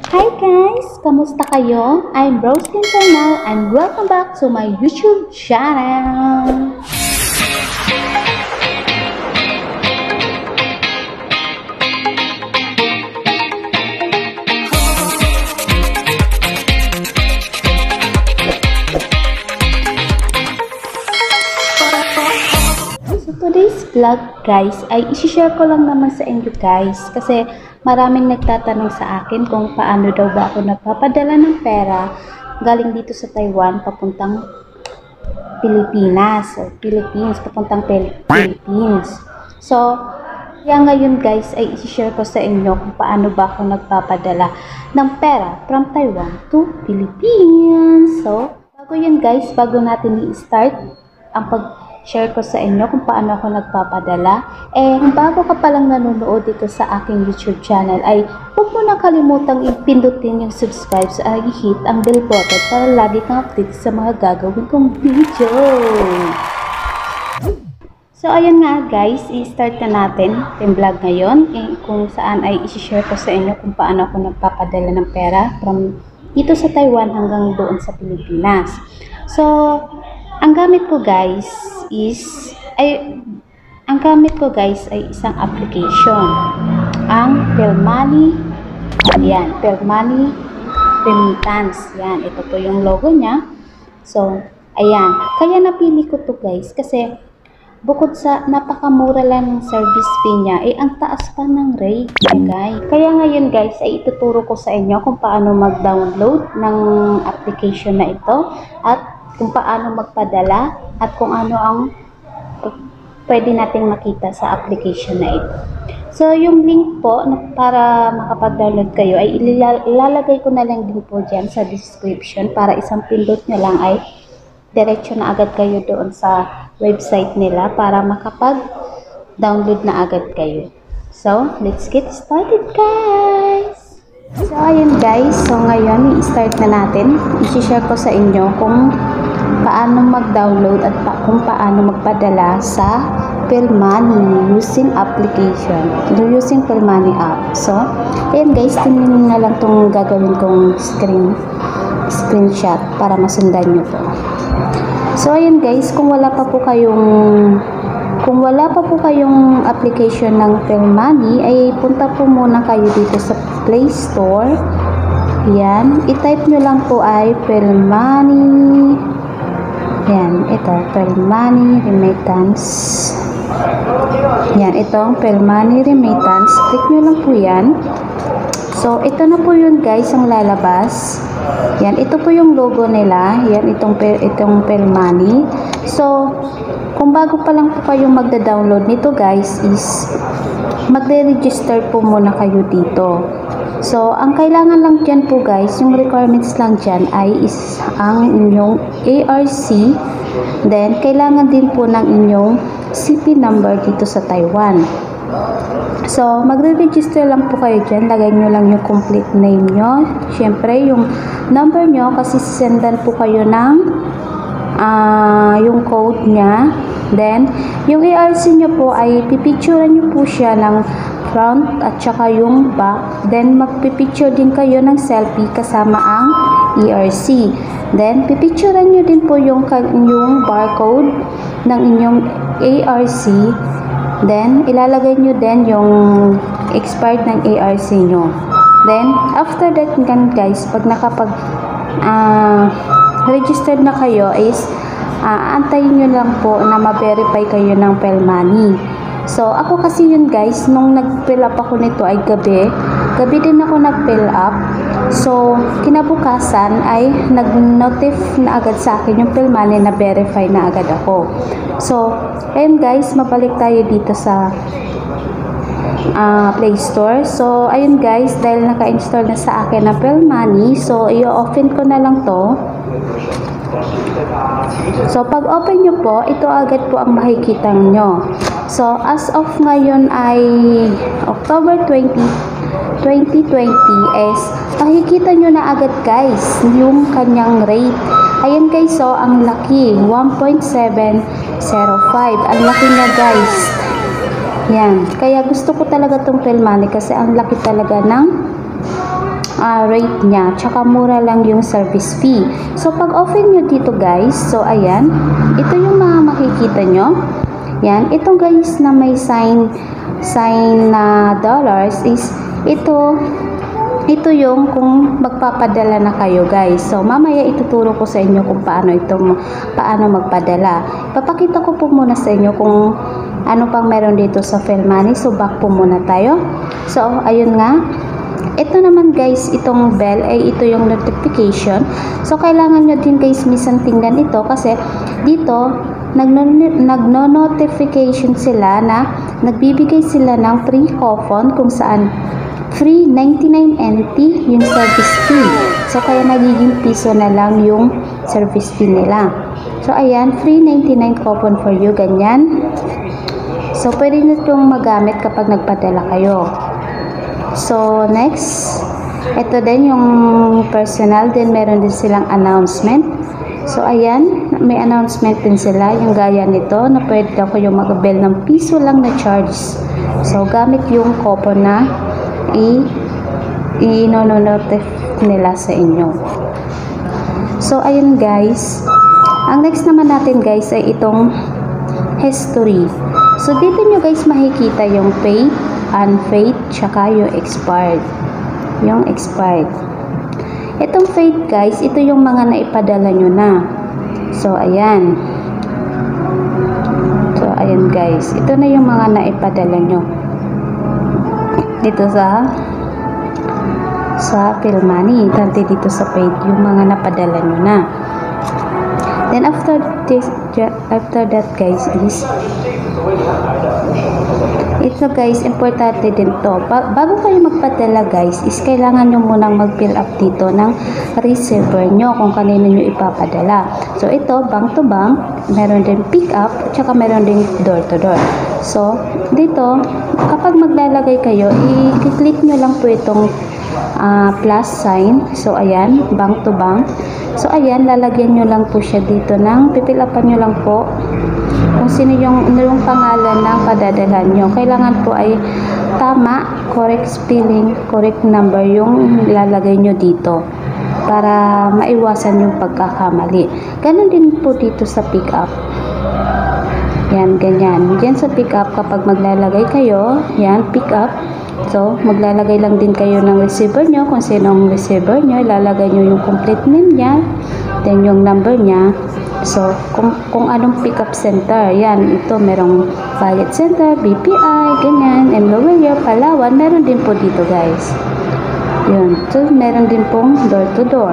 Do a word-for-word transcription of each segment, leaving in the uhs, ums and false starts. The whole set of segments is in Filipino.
Hi guys! Kamusta kayo? I'm Roskin Channel and welcome back to my YouTube channel! So today's vlog guys ay isi-share ko lang naman sa inyo guys kasi maraming nagtatanong sa akin kung paano daw ba ako nagpapadala ng pera galing dito sa Taiwan papuntang Pilipinas o Philippines, papuntang Philippines. So, kaya ngayon guys ay isi-share ko sa inyo kung paano ba ako nagpapadala ng pera from Taiwan to Philippines. So, bago yun guys, bago natin i-start ang pag-share ko sa inyo kung paano ako nagpapadala, eh kung bago ka palang nanonood dito sa aking YouTube channel ay huwag mo na kalimutang ipindutin yung subscribe at i-hit ang bell button para lagi kang update sa mga gagawin kong video. So ayun nga guys, i-start na natin yung vlog ngayon eh, kung saan ay isi-share ko sa inyo kung paano ako nagpapadala ng pera from dito sa Taiwan hanggang doon sa Pilipinas. So, ang gamit ko guys is ay ang gamit ko guys ay isang application, ang Philmoney. Ayan, Philmoney Remittance. Yan, ito po yung logo niya. So, ayan, kaya napili ko to guys kasi bukod sa napakamura lang ng service fee niya, eh ang taas pa ng rate niya guys. Kaya ngayon guys ay ituturo ko sa inyo kung paano mag-download ng application na ito at kung paano magpadala at kung ano ang pwede nating makita sa application na ito. So, yung link po na para makapag-download kayo ay ilalagay ko na lang din po dyan sa description para isang pindot nyo lang ay diretso na agad kayo doon sa website nila para makapag-download na agad kayo. So, let's get started guys! So, ayun guys. So, ngayon, i-start na natin. I-share ko sa inyo kung paano mag-download at pa kung paano magpadala sa Philmoney using application. Using Philmoney app. So, ayun guys. Tingnan na lang itong gagawin kong screen screenshot para masundan nyo to. So, ayun guys. Kung wala pa po kayong Kung wala pa po kayong application ng Philmoney, ay punta po muna kayo dito sa Play Store. Yan. I-type nyo lang po ay Philmoney. Yan. Ito. Philmoney Remittance. Yan. Itong Philmoney Remittance. Click nyo lang po yan. So, ito na po yun guys ang lalabas. Yan. Ito po yung logo nila. Yan. Itong, itong Philmoney. So, kung bago pa lang po kayong magda-download nito guys is magre-register po muna kayo dito. So, ang kailangan lang dyan po guys, yung requirements lang dyan ay is ang inyong A R C. Then, kailangan din po ng inyong C P number dito sa Taiwan. So, magre-register lang po kayo dyan. Lagay nyo lang yung complete name nyo. Siyempre, yung number nyo kasi sendan po kayo ng uh, yung code nya. Then, yung A R C nyo po ay pipicturean nyo po siya ng front at saka yung back. Then, magpipicture din kayo ng selfie kasama ang A R C. Then, pipicturean nyo din po yung, yung barcode ng inyong A R C. Then, ilalagay nyo din yung expired ng A R C nyo. Then, after that guys, pag nakapag uh, registered na kayo is Uh, antayin nyo lang po na ma-verify kayo ng Philmoney. So, ako kasi yun guys, nung nag-fill up ako nito ay gabi. Gabi din ako nag-fill up. So, kinabukasan ay nag-notif na agad sa akin yung Philmoney na verify na agad ako. So, ayun guys, mabalik tayo dito sa uh, Play Store. So, ayun guys, dahil naka-install na sa akin na Philmoney, so, i-open ko na lang to. So, pag open nyo po, ito agad po ang makikita nyo. So, as of ngayon ay October twentieth, twenty twenty is makikita nyo na agad guys yung kanyang rate. Ayan guys, so ang laki, one point seven zero five. Ang laki niya guys. Yan. Kaya gusto ko talaga tong Philmoney kasi ang laki talaga ng uh, rate niya, tsaka mura lang yung service fee. So pag open nyo dito guys, so ayan, ito yung mga makikita nyo. Yan, ito guys na may sign sign na dollars is ito ito yung kung magpapadala na kayo guys. So mamaya ituturo ko sa inyo kung paano itong paano magpadala. Papakita ko po muna sa inyo kung ano pang meron dito sa Philmoney. So back po muna tayo. So ayun nga, ito naman guys, itong bell ay ito yung notification. So kailangan nyo din guys minsan tingnan ito kasi dito nagno-notification sila na nagbibigay sila ng free coupon kung saan free ninety-nine N T yung service fee. So kaya nagiging piso na lang yung service fee nila. So ayan, free ninety-nine coupon for you, ganyan. So pwede nyo itong magamit kapag nagpadala kayo. So next, ito din yung personal, din meron din silang announcement. So ayan, may announcement din sila, yung gaya nito na pwede ako yung mag-bill ng piso lang na charges. So gamit yung coupon na i-nonotif nila sa inyo. So ayun guys, ang next naman natin guys ay itong history. So dito nyo guys makikita yung paid, unpaid, tsaka yung expired. Yung expired. Itong paid guys, ito yung mga naipadala nyo na. So ayan. So ayan guys, ito na yung mga naipadala nyo dito sa sa Philmoney, tanti dito sa paid yung mga napadala nyo na. Then after this, after that guys is ito guys, importante din to. Ba bago kayo magpadala guys, is kailangan nyo munang mag-fill up dito ng receiver nyo kung kanino nyo ipapadala. So ito, bank to bank, meron din pick up, tsaka meron din door to door. So dito, kapag maglalagay kayo, i-click nyo lang po itong uh, plus sign. So ayan, bank to bank. So ayan, lalagyan nyo lang po siya dito ng, pipilapan nyo lang po kung sino yung, yung pangalan ng padadalhan nyo. Kailangan po ay tama, correct spelling, correct number yung lalagay nyo dito para maiwasan yung pagkakamali. Ganon din po dito sa pick up. Yan, ganyan. Diyan sa pick up, kapag maglalagay kayo, yan, pick up. So, maglalagay lang din kayo ng receiver nyo, kung sino ang receiver nyo, ilalagay nyo yung complete name niya, then yung number niya. So, kung, kung anong pick up center, yan, ito, merong Bayad Center, B P I, ganyan, M. Loweria, Palawan, meron din po dito guys. Yun, so, meron din pong door to door.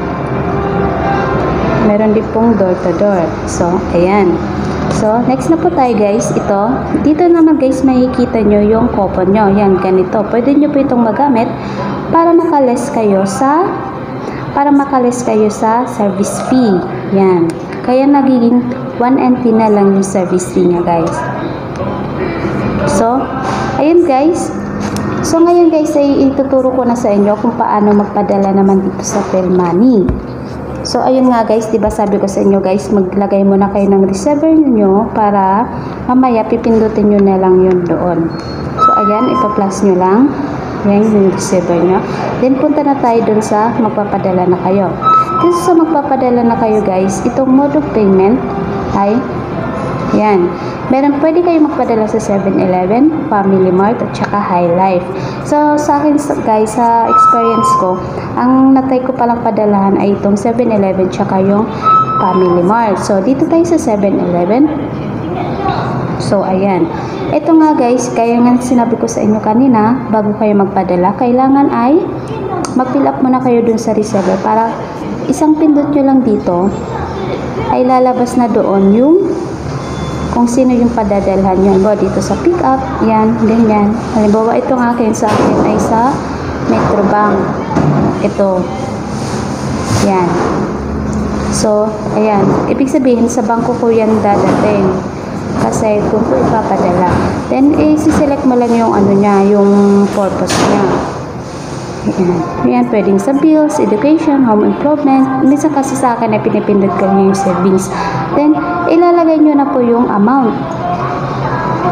Meron din pong door to door. So, ayan. So, next na po tayo guys, ito, dito naman guys, makikita nyo yung coupon nyo. Yan, ganito. Pwede nyo po itong magamit para makaless kayo sa, para makaless kayo sa service fee. Yan. Kaya nagiging one N T na lang yung service fee niya guys. So, ayun guys. So, ngayon guys, ay ituturo ko na sa inyo kung paano magpadala naman dito sa Philmoney. So, ayun nga guys, diba sabi ko sa inyo guys, maglagay muna kayo ng receiver nyo para mamaya pipindutin nyo na lang yun doon. So, ayan, ipa-plus nyo lang. Yan yung receiver nyo. Then, punta na tayo dun sa magpapadala na kayo. Kasi sa magpapadala na kayo guys, itong mode of payment ay, yan. Meron, pwede kayo magpadala sa seven eleven, Family Mart, at saka High Life. So, sa akin guys, sa experience ko, ang natry ko palang padalahan ay itong seven eleven, tsaka yung Family Mart. So, dito tayo sa seven eleven. So, ayan. Ito nga guys, kaya nga sinabi ko sa inyo kanina, bago kayo magpadala, kailangan ay mag-fill up muna kayo dun sa receiver para isang pindot nyo lang dito ay lalabas na doon yung kung sino yung padadalhan nyo. Halimbawa dito sa pick up, yan, ganyan. Halimbawa itong akin sa akin ay sa Metrobank. Ito. Yan. So, ayan. Ibig sabihin sa bangko ko yan dadating. Kasi kung ko ipapadala. Then, i-select mo lang yung ano niya, yung purpose niya. Ayan. Ayan, pwedeng sa bills, education, home improvement. Minsan kasi sa akin ay pinipindot ko yung savings. Then, ilalagay nyo na po yung amount.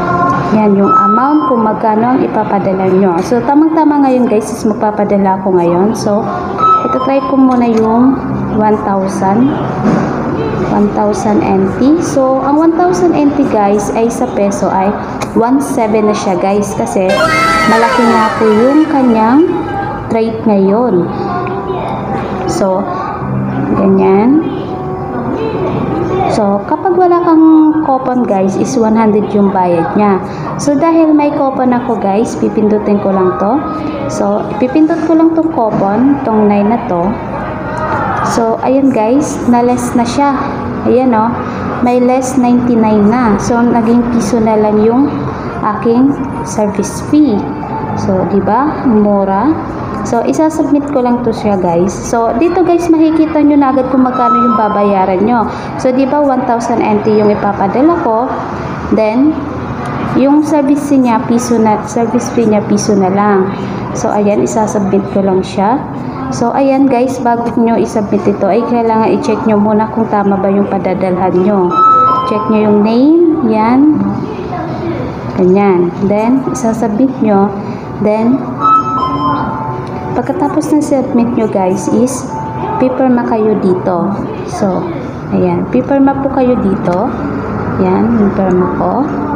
Yan yung amount kung magkano ang ipapadala nyo. So, tamang-tama ngayon guys is magpapadala ako ngayon. So, ito try ko muna yung one thousand. one thousand N T. So, ang one thousand N T guys ay sa peso ay one point seven na siya guys. Kasi, malaki nga po yung kanyang trade ngayon. So, ganyan. So, kapag wala kang coupon guys, is one hundred yung bayad niya. So, dahil may coupon ako guys, pipindutin ko lang to. So, pipindot ko lang tong coupon, tong nine na to. So, ayun guys, na less na siya. Ayan o, may less ninety-nine na. So, naging piso na lang yung aking service fee. So, di ba? Mura. So, isasubmit ko lang to siya guys. So, dito guys, makikita nyo na agad kung magkano yung babayaran nyo. So, di ba one thousand N T yung ipapadala ko. Then, yung service fee niya, piso na, service fee niya, piso na lang. So, ayan, isasubmit ko lang siya. So, ayan guys, bago nyo isubmit ito, ay kailangan i-check nyo muna kung tama ba yung padadalhan nyo. Check nyo yung name, yan. Ganyan. Then, isasubmit nyo. Then, pagkatapos ng submit nyo guys is pipirma kayo dito. So, ayan. Pipirma po kayo dito. Ayan, pipirma ko.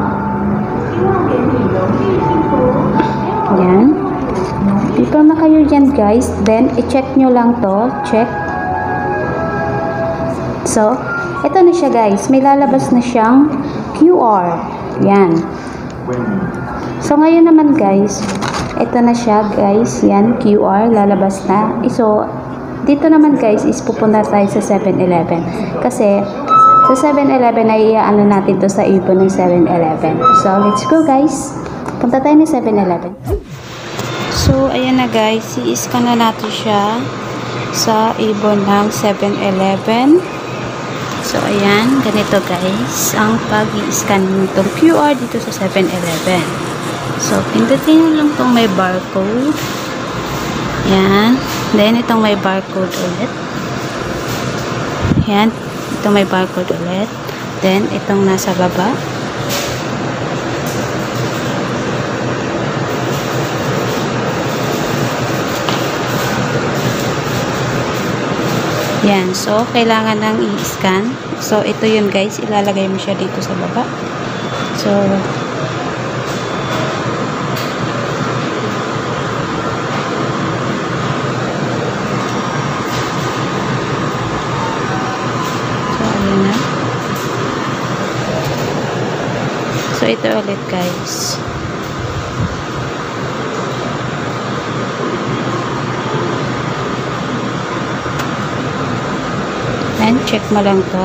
Ayan. Pipirma kayo dyan guys. Then, i-check nyo lang to. Check. So, ito na siya guys. May lalabas na siyang Q R. Ayan. So, ngayon naman guys, ito na siya guys, yan, Q R, lalabas na. So, dito naman guys is pupunta tayo sa seven eleven. Kasi, sa seven eleven ay iaano natin to sa ibon ng seven eleven. So, let's go guys. Punta tayo ng seven eleven. So, ayan na guys, i-scan na natin siya sa ibon ng seven eleven. So, ayan, ganito guys, ang pag-i-scan nitong Q R dito sa seven eleven. So, pindutin nyo lang itong may barcode. Yan. Then, itong may barcode ulit. Yan. Itong may barcode ulit. Then, itong nasa baba. Yan. So, kailangan nang i-scan. So, ito yun guys. Ilalagay mo siya dito sa baba. So, So, ito ulit guys. And check mo lang to.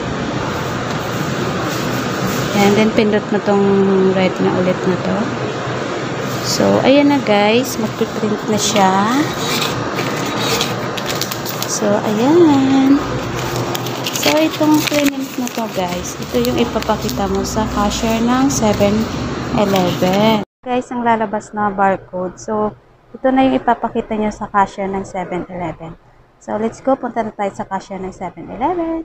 And then, pindot mo tong right na ulit na to. So, ayan na guys. Magpiprint na siya. So, ayan. So, itong print na to guys, ito yung ipapakita mo sa cashier ng seven eleven. Guys, ang lalabas na barcode. So, ito na yung ipapakita nyo sa cashier ng seven eleven. So, let's go. Punta na tayo sa cashier ng seven eleven.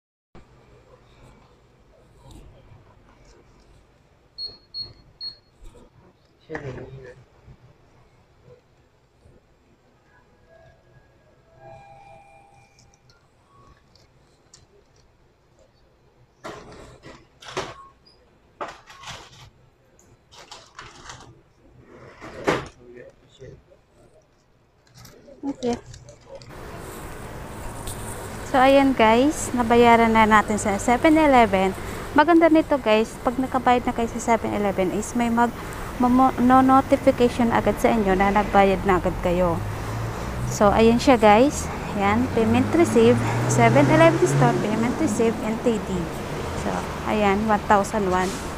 Okay. So, ayan guys, nabayaran na natin sa seven eleven. Maganda nito guys, pag nakabayad na kayo sa seven eleven is may mag no notification agad sa inyo na nagbayad na agad kayo. So, ayan siya guys. Ayan, payment received, seven eleven store, payment received, N T D. So, ayan, one thousand one.